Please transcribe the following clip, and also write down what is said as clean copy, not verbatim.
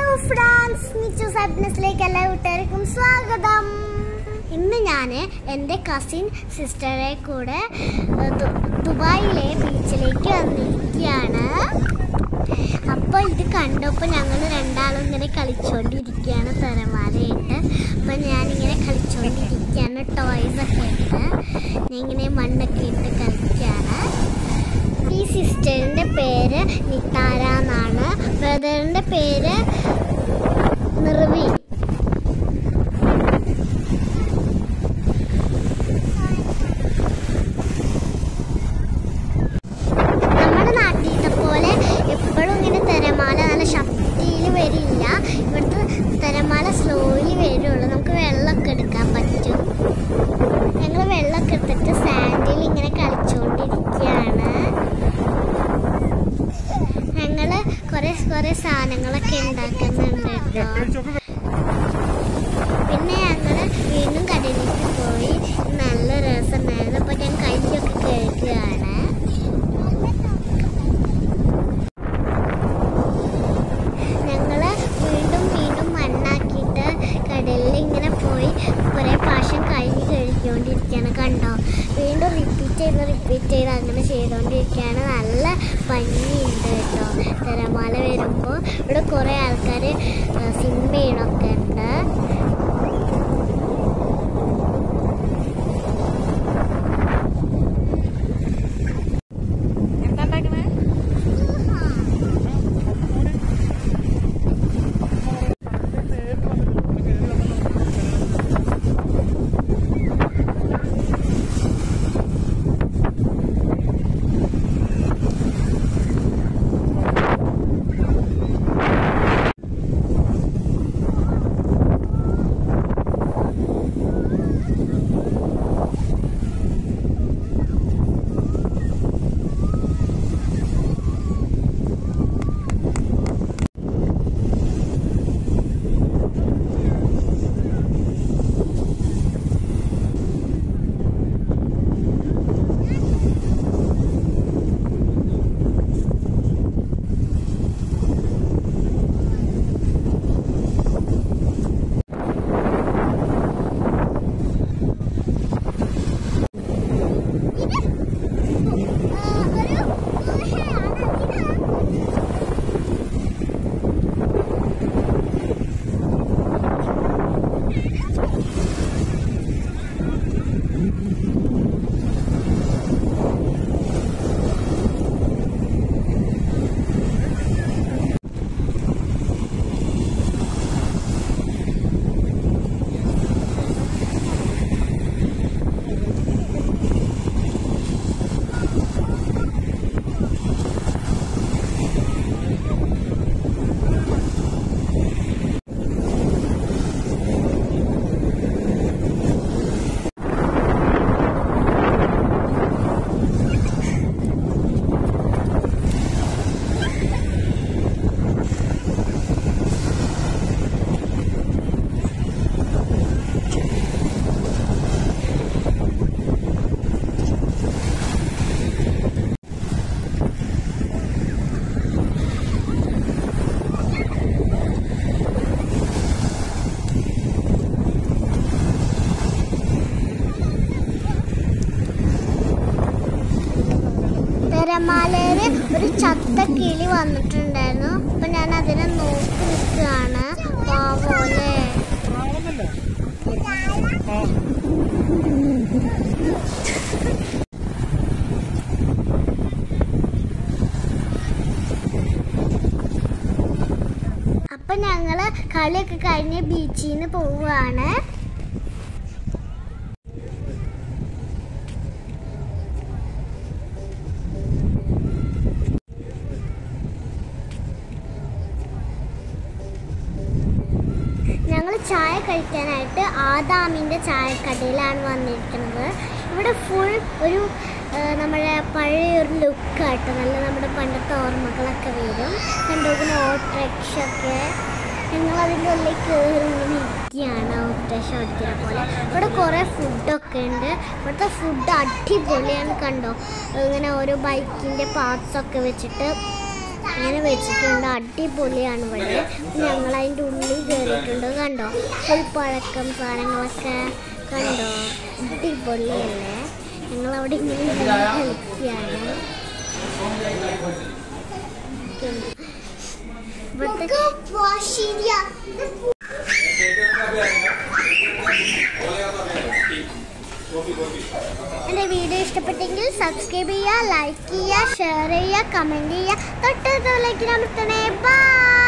France Nichu's ഹാപ്പിനെസ്സിലേക്ക് എല്ലാ കൂട്ടുകാർക്കും സ്വാഗതം. ഇന്ന് ഞാൻ എൻ്റെ കസിൻ സിസ്റ്ററെ കൂടെ ദുബായിലെ ബീച്ചിലേക്ക് വന്നിരിക്കുകയാണ്. അപ്പോൾ ഇത് കണ്ടപ്പോൾ ഞങ്ങൾ രണ്ടാളും ഇങ്ങനെ കളിച്ചുകൊണ്ടിരിക്കുകയാണ് തിരമാലയിട്ട്. അപ്പോൾ ഞാനിങ്ങനെ കളിച്ചുകൊണ്ടിരിക്കുകയാണ്, ടോയ്സൊക്കെ ഇട്ട് ഞാനിങ്ങനെ മണ്ണൊക്കെ ഇട്ട് കളിക്കുകയാണ്. ഈ സിസ്റ്ററിൻ്റെ പേര് നിതാര എന്നാണ്, ബ്രദറിൻ്റെ പേര് നിർവി. നമ്മുടെ നാട്ടിലത്തെ പോലെ എപ്പോഴും ഇങ്ങനെ തിരമാല നല്ല ശക്തിയിൽ വരില്ല. ഇവിടുത്തെ തിരമാല സ്ലോലി വരുള്ളൂ. നമുക്ക് വെള്ളമൊക്കെ എടുക്കാൻ പറ്റും. ഞങ്ങൾ വെള്ളമൊക്കെ എടുത്തിട്ട് സാൻഡിൽ ഇങ്ങനെ കളിച്ചുകൊണ്ടിരിക്കുകയാണ്. ഞങ്ങൾ കുറേ സാധനങ്ങളൊക്കെ ഉണ്ടാക്കുന്നുണ്ട് കേട്ടോ. പിന്നെ ഞങ്ങൾ വീണ്ടും കടലിലേക്ക് പോയി. നല്ല രസമുണ്ടായിരുന്നു. അപ്പോൾ ഞാൻ കൈയൊക്കെ കഴുകുകയാണ്. ഞങ്ങൾ വീണ്ടും മണ്ണാക്കിയിട്ട് കടലിൽ ഇങ്ങനെ പോയി കുറേ പ്രാവശ്യം കൈ കഴുകിക്കൊണ്ടിരിക്കുകയാണ്. കണ്ടോ, വീണ്ടും റിപ്പീറ്റ് ചെയ്ത് അങ്ങനെ ചെയ്തുകൊണ്ടിരിക്കുകയാണ്. നല്ല ഭംഗിയുണ്ട് കേട്ടോ. തിരമാല വരുമ്പോൾ ഇവിടെ കുറേ ആൾക്കാർ സിനിമ ചെയ്യണമൊക്കെ ഉണ്ട്. തിരമാലയിൽ ഒരു ചത്ത കിളി വന്നിട്ടുണ്ടായിരുന്നു. അപ്പൊ ഞാൻ അതിനെ നോക്കി നിൽക്കുകയാണ്. പാവോലെ. അപ്പൊ ഞങ്ങള് കളിയൊക്കെ കഴിഞ്ഞ് ബീച്ചിൽ നിന്ന് പോവുകയാണ്. ഞങ്ങൾ ചായ കഴിക്കാനായിട്ട് ആദാമിൻ്റെ ചായക്കടയിലാണ് വന്നിരിക്കുന്നത്. ഇവിടെ ഫുൾ ഒരു നമ്മുടെ പഴയൊരു ലുക്കായിട്ട് നല്ല നമ്മുടെ പണ്ടത്തെ ഓർമ്മകളൊക്കെ വരും. കണ്ടുപിടിക്കുന്ന ഓട്ടോറിക്ഷയൊക്കെ ഞങ്ങളതിൻ്റെ ഉള്ളിൽ കയറി ഇങ്ങനെ ഇരിക്കുകയാണ്. ഓട്ടോറിക്ഷ ഓടിക്കുന്ന പോലെ. ഇവിടെ കുറേ ഫുഡൊക്കെ ഉണ്ട്. ഇവിടുത്തെ ഫുഡ് അടിപൊളിയാണ്. കണ്ടോ, ഇങ്ങനെ ഓരോ ബൈക്കിൻ്റെ പാർട്സൊക്കെ വെച്ചിട്ട് ഇങ്ങനെ വെച്ചിട്ടുണ്ട്. അടിപൊളിയാണ് ഇവിടെ. ഞങ്ങൾ അതിൻ്റെ ഉള്ളിൽ കയറിയിട്ടുണ്ട്. കണ്ടോ ഫുൾ പഴക്കം സാധനങ്ങളൊക്കെ കണ്ടോ, അടിപൊളിയല്ലേ. ഞങ്ങളവിടെ ഇങ്ങനെ കളിക്കുകയാണ്. എൻ്റെ വീഡിയോ ഇഷ്ടപ്പെട്ടെങ്കിൽ സബ്സ്ക്രൈബ് ചെയ്യുക, ലൈക്ക് ചെയ്യുക, ഷെയർ ചെയ്യുക, കമൻറ്റ് ചെയ്യുക, തൊട്ടടുത്തുള്ള ബെൽ ഐക്കൺ അമർത്തണേ. ബൈ.